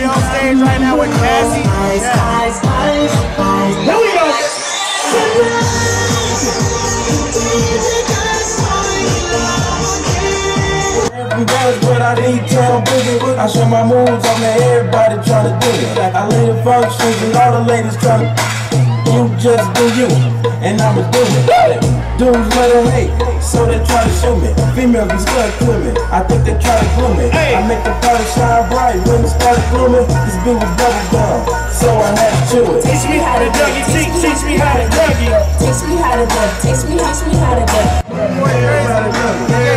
We on stage right now with Cassie. Here we go. But I need town boogie. I show my moves, I make everybody try to do it. I lay the functions and all the ladies try to. You just do you, and I'ma do it. Dudes let them hate, so they try to show me. Females be stuck to me, I think they try to glue me. I make the party shine bright when it started glooming. This beat was double down, so I had to chew it. Teach me how to Dougie, teach me how to Dougie. Teach me how to Dougie, teach me how to Dougie.